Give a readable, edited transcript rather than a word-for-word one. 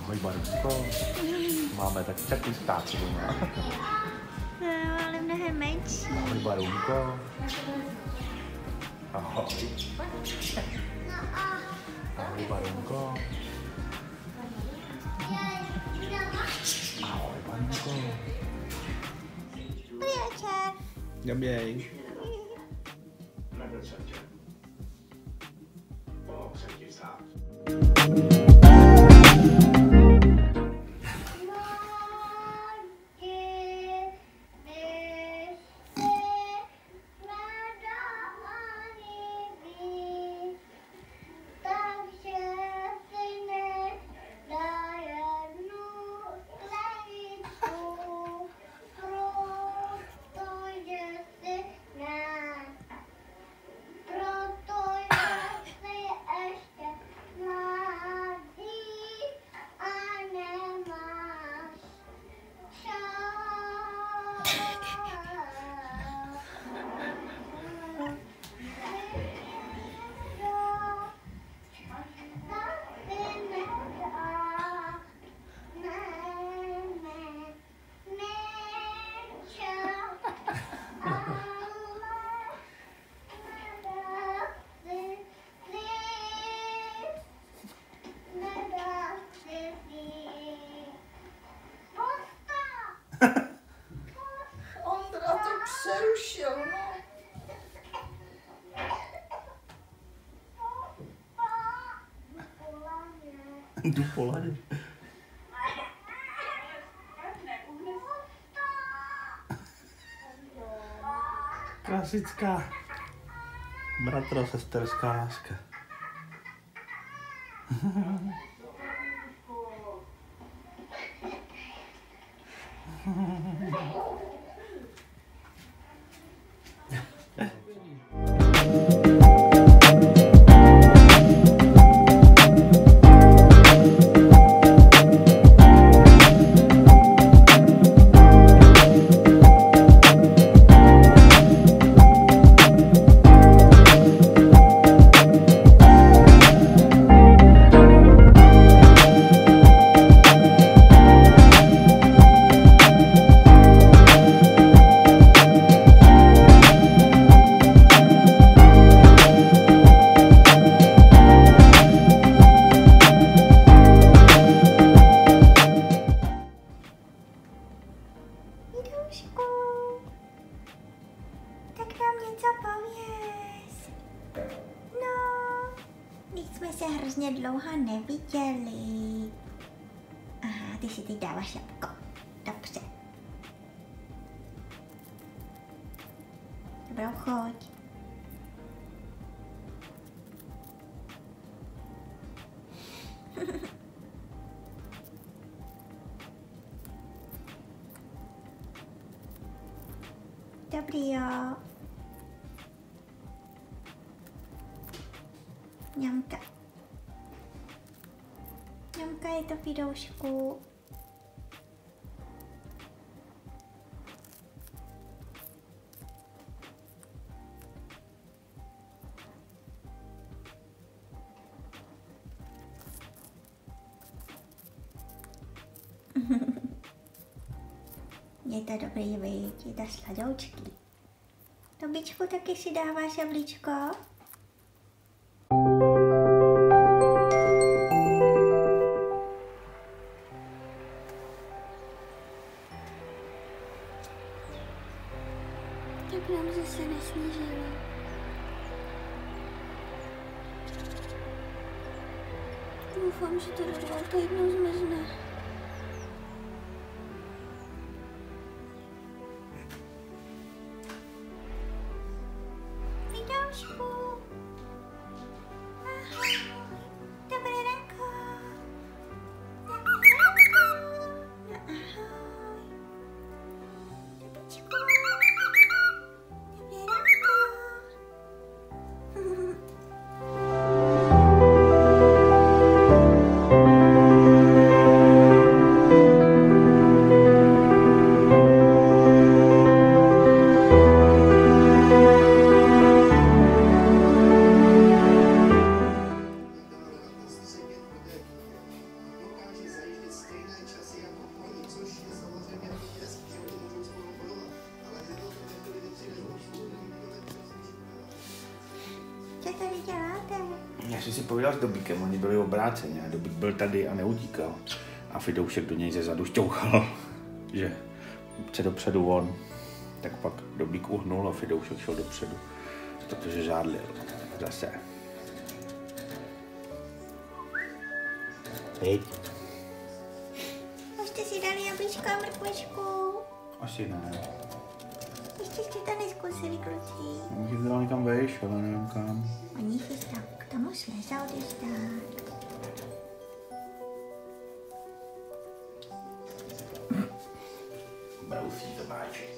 Ahoj Barunko, máme taky ptáci doma. No, ale mnohem menší. Ahoj Barunko. Ahoj. Ahoj Barunko. Ahoj Barunko. Dobrý večer. Dobrý. Ondra to přerušil, no. Jdu po ladě. Klasická bratro-sesterská láska. Jidušku, tak nám něco pověz. No, teď jsme se hrozně dlouho neviděli. Aha, ty si teď dáváš jabko. Dobře. Dobrou chuť. Dobrý, jo. Ňamka. Ňamka, je to Fidoušku. Je to dobrý, viď? Je to sladoučký. Tobičku, taky si dáváš jablíčko? Tak nám zase nesnížilo. Doufám, že to do 2 týdnů zmizne. tady děláte? Já jsem si povídal s Dobíkem, oni byli obráceně. Dobík byl tady a neutíkal. A Fidoušek do něj ze zadu šťouchal, že chce dopředu on. Tak pak Dobík uhnul a Fidoušek šel dopředu, protože žádlil. Zase. Pojď. Už jste si dali jablíčko a mrkvičku. Asi ne. Ještě jste to neskusili, kluci. Můžu dál někam vejš, ale nevím kam. Oni se tam k tomu slezou, když tak. Brousí to máš.